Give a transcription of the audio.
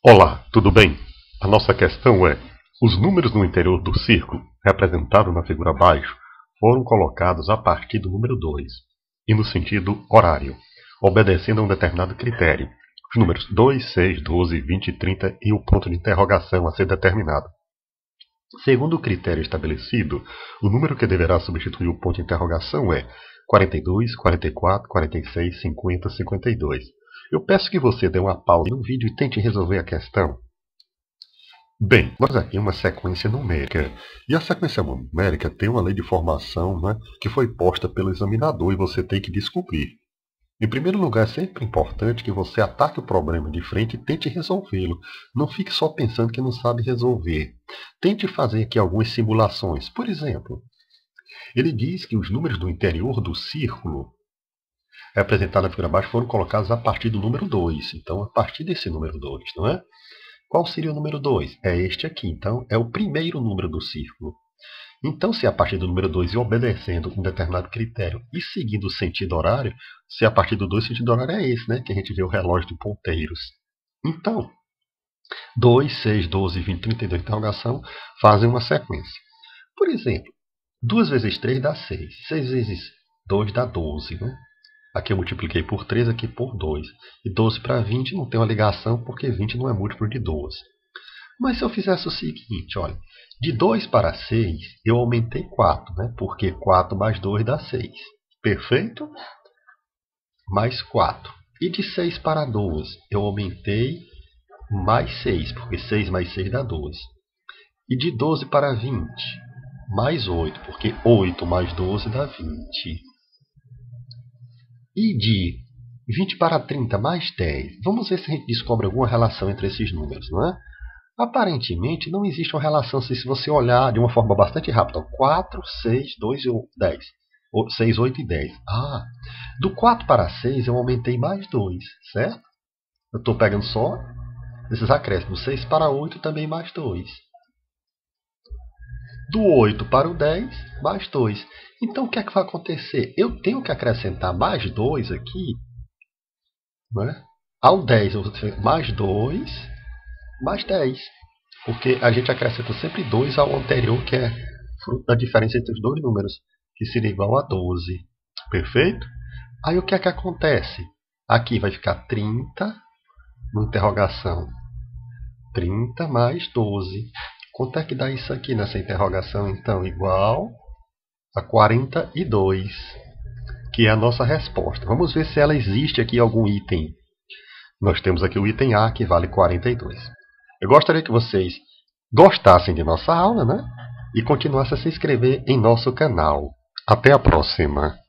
Olá, tudo bem? A nossa questão é: os números no interior do círculo, representados na figura abaixo, foram colocados a partir do número 2 e no sentido horário, obedecendo a um determinado critério. Os números 2, 6, 12, 20 e 30 e o ponto de interrogação a ser determinado. Segundo o critério estabelecido, o número que deverá substituir o ponto de interrogação é 42, 44, 46, 50, 52. Eu peço que você dê uma pausa no vídeo e tente resolver a questão. Bem, nós aqui uma sequência numérica. E a sequência numérica tem uma lei de formação, né, que foi posta pelo examinador e você tem que descobrir. Em primeiro lugar, é sempre importante que você ataque o problema de frente e tente resolvê-lo. Não fique só pensando que não sabe resolver. Tente fazer aqui algumas simulações. Por exemplo, ele diz que os números do interior do círculo representados na figura abaixo foram colocados a partir do número 2. Então, a partir desse número 2, não é? Qual seria o número 2? É este aqui. Então, é o primeiro número do círculo. Então, se é a partir do número 2 e obedecendo um determinado critério e seguindo o sentido horário, se é a partir do 2, o sentido horário é esse, né? Que a gente vê o relógio de ponteiros. Então, 2, 6, 12, 20, 32 interrogação fazem uma sequência. Por exemplo, 2 vezes 3 dá 6. 6 vezes 2 dá 12, né? Aqui eu multipliquei por 3, aqui por 2. E 12 para 20 não tem uma ligação, porque 20 não é múltiplo de 12. Mas se eu fizesse o seguinte, olha, de 2 para 6, eu aumentei 4, né? Porque 4 mais 2 dá 6. Perfeito? Mais 4. E de 6 para 12, eu aumentei mais 6, porque 6 mais 6 dá 12. E de 12 para 20, mais 8, porque 8 mais 12 dá 20. E de 20 para 30 mais 10. Vamos ver se a gente descobre alguma relação entre esses números, não é? Aparentemente, não existe uma relação se você olhar de uma forma bastante rápida. 4, 6, 2 e 10. 6, 8 e 10. Do 4 para 6 eu aumentei mais 2, certo? Eu estou pegando só esses acréscimos. 6 para 8 também mais 2. Do 8 para o 10, mais 2. Então, o que é que vai acontecer? Eu tenho que acrescentar mais 2 aqui. Né? Ao 10, eu vou ter mais 2, mais 10. Porque a gente acrescenta sempre 2 ao anterior, que é fruto da diferença entre os dois números, que seria igual a 12. Perfeito? Aí o que é que acontece? Aqui vai ficar 30, no interrogação. 30 mais 12. Quanto é que dá isso aqui nessa interrogação, então? Igual a 42, que é a nossa resposta. Vamos ver se ela existe aqui em algum item. Nós temos aqui o item A, que vale 42. Eu gostaria que vocês gostassem de nossa aula, né? E continuassem a se inscrever em nosso canal. Até a próxima!